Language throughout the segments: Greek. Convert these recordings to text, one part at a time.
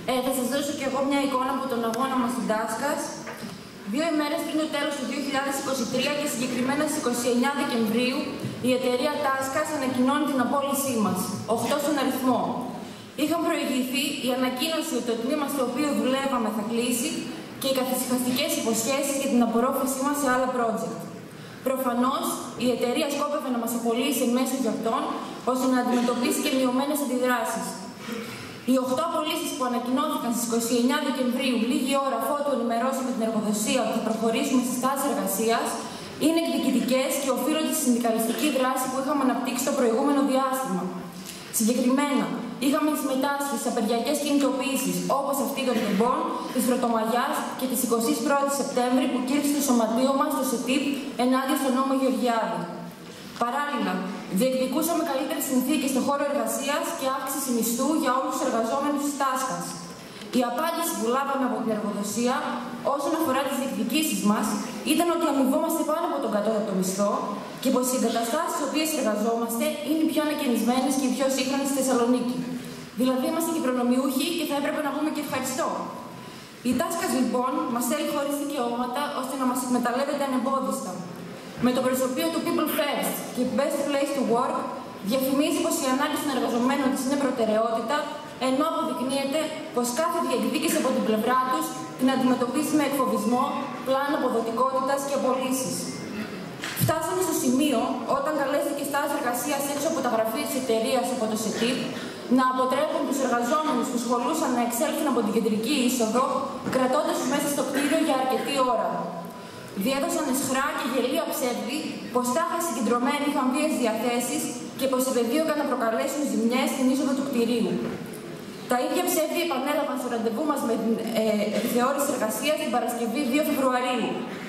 Θα σας δώσω και εγώ μια εικόνα από τον αγώνα μας στην Τάσκας. 2 ημέρες πριν το τέλος του 2023 και συγκεκριμένα στις 29 Δεκεμβρίου, η εταιρεία Τάσκας ανακοινώνει την απόλυσή μας, 8 στον αριθμό. Είχαν προηγηθεί η ανακοίνωση ότι το τμήμα στο οποίο δουλεύαμε θα κλείσει και οι καθησυχαστικές υποσχέσεις για την απορρόφησή μας σε άλλα project. Προφανώς, η εταιρεία σκόπευε να μας απολύσει εν μέσω για αυτόν, ώστε να αντιμετωπίσει και μειωμένες αντιδράσεις. Οι 8 απολύσεις που ανακοινώθηκαν στις 29 Δεκεμβρίου, λίγη ώρα αφότου ενημερώσαμε την εργοδοσία ότι θα προχωρήσουμε στις τάσεις εργασίας, είναι εκδικητικές και οφείλονται στη συνδικαλιστική δράση που είχαμε αναπτύξει το προηγούμενο διάστημα. Συγκεκριμένα, είχαμε συμμετάσχει σε απεργιακές κινητοποιήσεις όπως αυτή των τεμπών, της Πρωτομαγιάς και της 21ης Σεπτέμβρη που κήρυξε το σωματείο μας στο ΣΕΤΙΠ ενάντια στον νόμο Γεωργιάδη. Παράλληλα, διεκδικούσαμε καλύτερες συνθήκες στον χώρο εργασίας και αύξηση μισθού για όλους τους εργαζόμενους της Τάσκας. Η απάντηση που λάβαμε από την εργοδοσία όσον αφορά τις διεκδικήσεις μας ήταν ότι αμοιβόμαστε πάνω από τον κατώτατο μισθό και πως οι εγκαταστάσεις στις οποίες εργαζόμαστε είναι οι πιο ανακαινισμένες και οι πιο σύγχρονες στη Θεσσαλονίκη. Δηλαδή είμαστε και προνομιούχοι και θα έπρεπε να πούμε και ευχαριστώ. Η Τάσκας λοιπόν μας θέλει χωρίς δικαιώματα ώστε να μας εκμεταλλεύεται ανεμπόδιστα. Με το προσωπείο του People First και Best Place to Work διαφημίζει πως η ανάγκη των εργαζομένων της είναι προτεραιότητα, ενώ αποδεικνύεται πως κάθε διεκδίκηση από την πλευρά τους την αντιμετωπίζει με εκφοβισμό, πλάνο αποδοτικότητας και απολύσεις. Φτάσαμε στο σημείο, όταν καλέστηκε στάση εργασίας έξω από τα γραφεία της εταιρείας από το ΣΕΤΙΠ, να αποτρέπουν τους εργαζόμενους που σχολούσαν να εξέλθουν από την κεντρική είσοδο, κρατώντας τους μέσα στο κτίριο για αρκετή ώρα. Διέδωσαν αισχρά και γελία ψεύδι πως τάχα συγκεντρωμένοι είχαν βίες διαθέσεις και πως επεδίωκαν να προκαλέσουν ζημιές στην είσοδο του κτηρίου. Τα ίδια ψεύδι επανέλαβαν στο ραντεβού μας με την επιθεώρηση εργασίας την Παρασκευή 2 Φεβρουαρίου.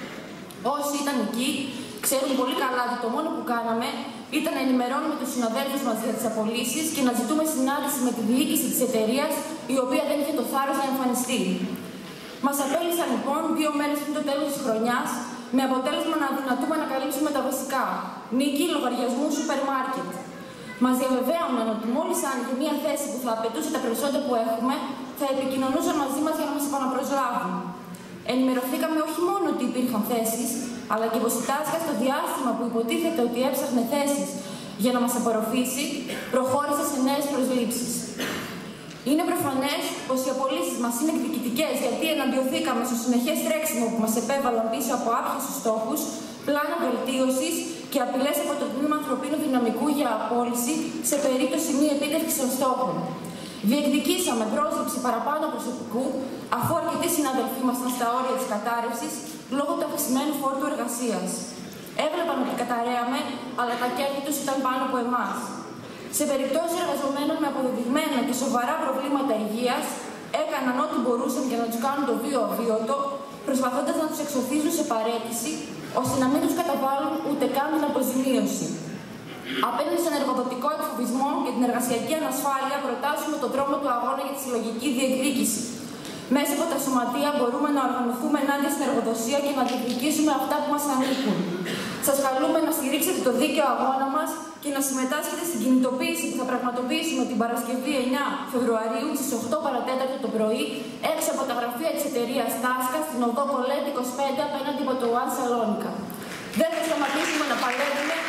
Όσοι ήταν εκεί ξέρουν πολύ καλά ότι το μόνο που κάναμε ήταν να ενημερώνουμε τους συναδέλφους μας για τις απολύσεις και να ζητούμε συνάντηση με τη διοίκηση της εταιρείας, η οποία δεν είχε το θάρρος να εμφανιστεί. Μας απέλυσαν λοιπόν 2 μέρες πριν το τέλος της χρονιάς, με αποτέλεσμα να αδυνατούμε να καλύψουμε τα βασικά: νίκη, λογαριασμού, σούπερ μάρκετ. Μας διαβεβαίωναν ότι μόλις άνοιγε μια θέση που θα απαιτούσε τα προσόντα που έχουμε, θα επικοινωνούσαν μαζί μας για να μας επαναπροσλάβουν. Ενημερωθήκαμε όχι μόνο ότι υπήρχαν θέσεις, αλλά και πως η Τάσκα στο διάστημα που υποτίθεται ότι έψαχνε θέσεις για να μας απορροφήσει, προχώρησε σε νέες προσλήψεις. Είναι προφανές πως οι απολύσεις μας είναι εκδικητικές, γιατί εναντιωθήκαμε στο συνεχές τρέξιμο που μας επέβαλαν πίσω από άπιαστους στόχους, πλάνα βελτίωσης και απειλές από το τμήμα ανθρωπίνου δυναμικού για απόλυση σε περίπτωση μη επίτευξης των στόχων. Διεκδικήσαμε πρόσληψη παραπάνω προσωπικού, αφού αρκετοί συναδελφοί μας ήταν στα όρια της κατάρρευσης λόγω του αυξημένου φόρτου εργασίας. Έβλεπαν ότι καταραίαμε, αλλά τα κέρδη τους ήταν πάνω από εμάς. Σε περιπτώσεις εργαζομένων με αποδεδειγμένα και σοβαρά προβλήματα υγείας, έκαναν ό,τι μπορούσαν για να τους κάνουν το βίο αβίωτο, προσπαθώντας να τους εξωθήσουν σε παραίτηση, ώστε να μην τους καταβάλουν ούτε καν την αποζημίωση. Απέναντι στον εργοδοτικό εκφοβισμό και την εργασιακή ανασφάλεια, προτάσουμε τον δρόμο του αγώνα για τη συλλογική διεκδίκηση. Μέσα από τα σωματεία μπορούμε να οργανωθούμε ενάντια στην εργοδοσία και να διεκδικήσουμε αυτά που μας ανήκουν. Σας καλούμε να στηρίξετε το δίκαιο αγώνα μας και να συμμετάσχετε στην κινητοποίηση που θα πραγματοποιήσουμε την Παρασκευή 9 Φεβρουαρίου στις 8 παρατέταρτο το πρωί, έξω από τα γραφεία της εταιρείας Τάσκα, στην οδό Κολέτη 25 απέναντι από το One Salonica. Δεν θα σταματήσουμε να παλεύουμε